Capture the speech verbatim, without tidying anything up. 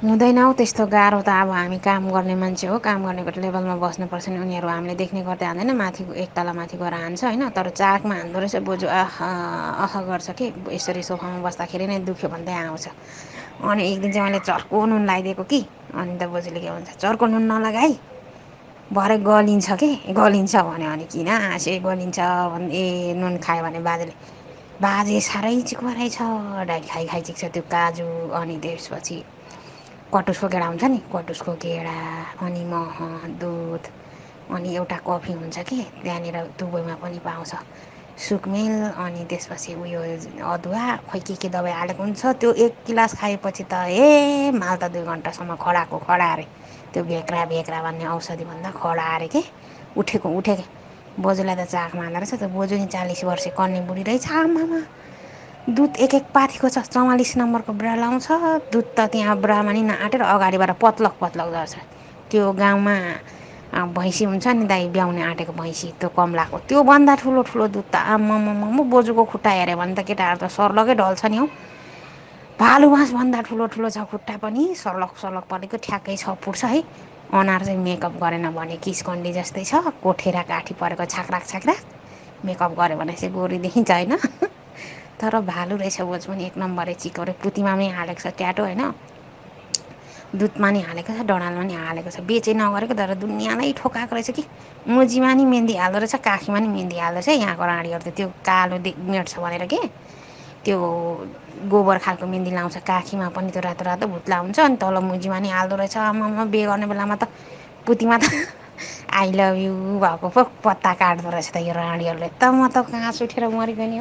हुँदैन हौ त्यस्तो गाह्रो त। अब हामी काम गर्ने मान्छे हो, काम गर्नेको लेभलमा बस्नुपर्छ नि। उनीहरू हामीले देख्ने गर्दै हान्दैन, माथि एक तला माथि गएर हान्छ होइन। तर चाकमा हान्दो रहेछ बोजू, आह अह गर्छ कि यसरी सोफामा बस्दाखेरि नै दुख्यो भन्दै आउँछ। अनि एक दिन चाहिँ मैले चर्को नुन लगाइदिएको कि, अनि त बोजूले के भन्छ, चर्को नुन नलगाई भरे गलिन्छ कि, गलिन्छ भन्यो। अनि किन हाँसे, गलिन्छ भने ए नुन खायो भने बाजेले, बाजे साह्रै चिक्वा रहेछ, डाइल खाइ खाइ चिक्छ त्यो काजु। अनि त्यसपछि कटुसको गेडा हुन्छ नि, कटुसको गेडा, अनि मह, दुध, अनि एउटा कफी हुन्छ कि त्यहाँनिर दुबईमा पनि पाउँछ, सुकमेल। अनि त्यसपछि उयो अदुवा, खोइ के के दबाई हालेको हुन्छ। त्यो एक गिलास खाएपछि त ए माल त दुई घन्टासम्म खडाको खडा अरे। त्यो भेक्रा भेक्रा भन्ने औषधिभन्दा खडा अरे के, उठेको उठेको। बोजूलाई त चाख मान्दो रहेछ। त्यो बोजू नि चालिस वर्षे कन्ने बुढी रहेछ आमामा। दुध एक एक पाथीको छ, चौवालिस नम्बरको ब्रा लाउँछ। दुध त त्यहाँ ब्रामा नि नआँटेर अगाडिबाट पत्लक पत्लक झर्छ। त्यो गाउँमा भैँसी हुन्छ नि दाइ, ब्याउने आँटेको भैँसी, त्यो कमलाको, त्योभन्दा ठुलो ठुलो दुध त आम्मामामा। बोजूको खुट्टा हेऱ्यो भने त केटाहरू त सर्लकै ढल्छ नि हौ। भालु बाँसभन्दा ठुलो ठुलो छ खुट्टा पनि, सर्लक सर्लक परेको ठ्याक्कै छ फुट छ है। अनुहार चाहिँ मेकअप गरेन भने किसकन्डी जस्तै छ, कोठेरा काठी परेको छाक्राक छाक्राक। मेकअप गऱ्यो भने चाहिँ गोरी देखिन्छ होइन। तर भालु रहेछ बोजू पनि, एक नम्बरे चिकरे। पुतीमा पनि हालेको छ ट्याटो होइन, दुधमा नि हालेको छ, डडालमा नि हालेको छ। बेचे नगरेको तर दुनियाँलाई ठोकाएको रहेछ कि। मुजीमा नि मेहन्दी हाल्दो रहेछ, काखीमा नि मेहन्दी हाल्दो रहेछ। यहाँको राँडीहरू त त्यो कालो दे मेट्छ भनेर के, त्यो गोबर खालको मेहन्दी लाउँछ काखीमा पनि, त्यो रातो रातो भुत्ला हुन्छ। अनि तल मुजीमा नि हाल्दो रहेछ। आमामा बिहे गर्ने बेलामा त पुतीमा त आई लभ यु भएको पो पत्ता काट्दो रहेछ त यो राँडीहरूले त। म त कहाँ उठेर मरिगयो नि हौ।